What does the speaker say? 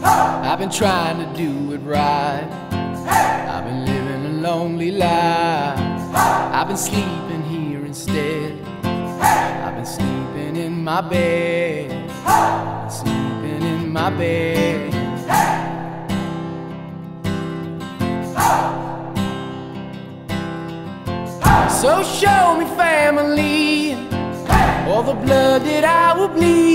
I've been trying to do it right. I've been living a lonely life. I've been sleeping here instead. I've been sleeping in my bed. I've been sleeping in my bed. So show me family, all the blood that I will bleed.